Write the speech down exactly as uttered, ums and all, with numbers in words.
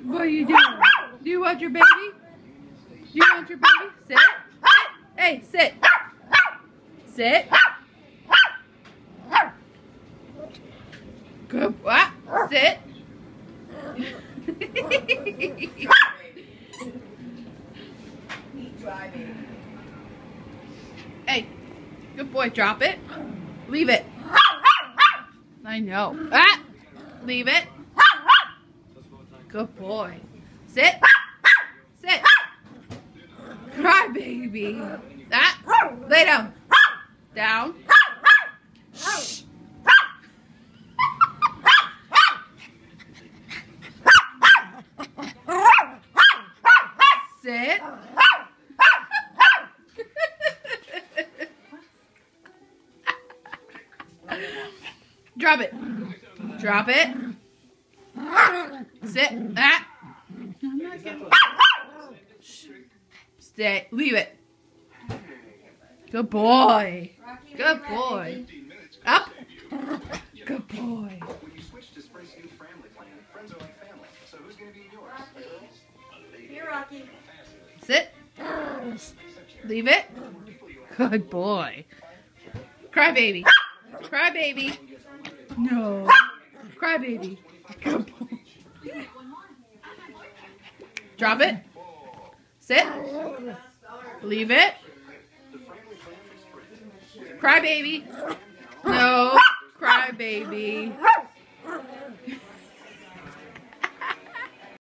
What are you doing? Do you want your baby? Do you want your baby? Sit. Sit. Hey, sit. Sit. Good. Ah, sit. Hey, good boy. Drop it. Leave it. I know. Ah, leave it. Good boy. Sit. Sit. Cry, baby. Ah, lay down. Down. Shh. Sit. Drop it. Drop it. Sit. Ah. I'm not getting... Stay. Leave it. Good boy. Good boy. Up. Good boy. Here, Rocky. Sit. Leave it. Good boy. Cry baby. Cry baby. No. Cry baby. Good boy. Drop it. Sit. Leave it. Cry baby. No. Cry baby.